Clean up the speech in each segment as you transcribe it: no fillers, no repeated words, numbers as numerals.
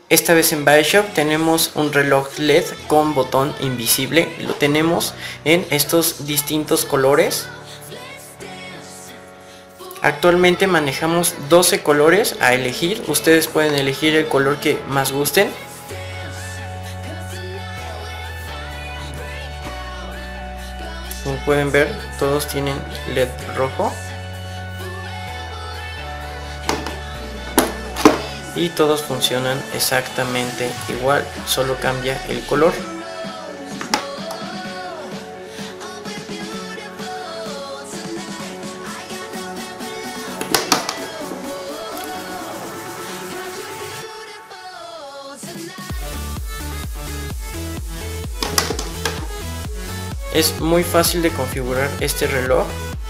Esta vez en BioShop tenemos un reloj LED con botón invisible. Lo tenemos en estos distintos colores. Actualmente manejamos 12 colores a elegir. Ustedes pueden elegir el color que más gusten. Como pueden ver, todos tienen LED rojo. Y todos funcionan exactamente igual, solo cambia el color. Es muy fácil de configurar este reloj.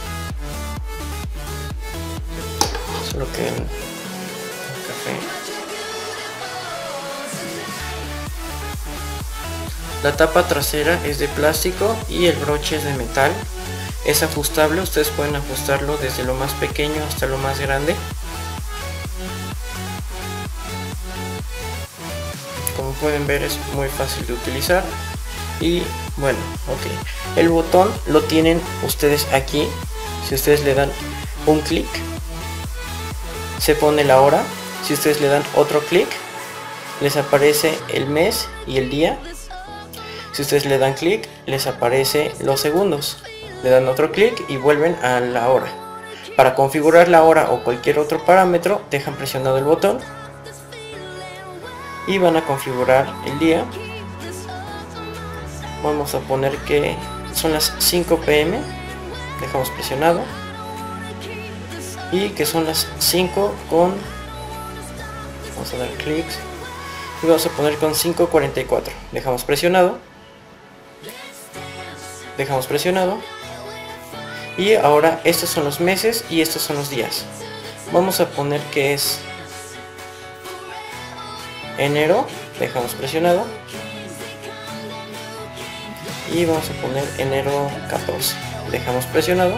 Solo que en café. La tapa trasera es de plástico y el broche es de metal. Es ajustable, ustedes pueden ajustarlo desde lo más pequeño hasta lo más grande. Como pueden ver, es muy fácil de utilizar. Y bueno, ok, el botón lo tienen ustedes aquí. Si ustedes le dan un clic, se pone la hora. Si ustedes le dan otro clic, les aparece el mes y el día. Si ustedes le dan clic, les aparece los segundos. Le dan otro clic y vuelven a la hora. Para configurar la hora o cualquier otro parámetro, dejan presionado el botón y van a configurar el día. Vamos a poner que son las 5 p.m. Dejamos presionado. Y que son las 5 con... Vamos a dar clics. Y vamos a poner con 5:44. Dejamos presionado. Dejamos presionado. Y ahora estos son los meses y estos son los días. Vamos a poner que es enero. Dejamos presionado. Y vamos a poner enero 14. Dejamos presionado.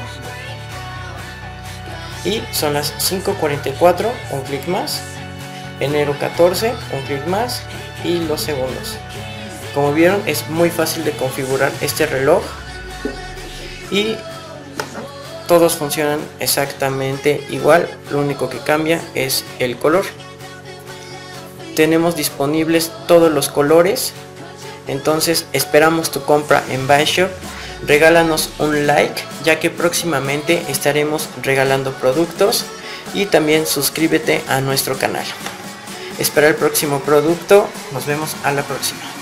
Y son las 5:44, un clic más. Enero 14, un clic más. Y los segundos. Como vieron, es muy fácil de configurar este reloj. Y todos funcionan exactamente igual. Lo único que cambia es el color. Tenemos disponibles todos los colores. Entonces esperamos tu compra en BioShop. Regálanos un like, ya que próximamente estaremos regalando productos. Y también suscríbete a nuestro canal. Espera el próximo producto. Nos vemos a la próxima.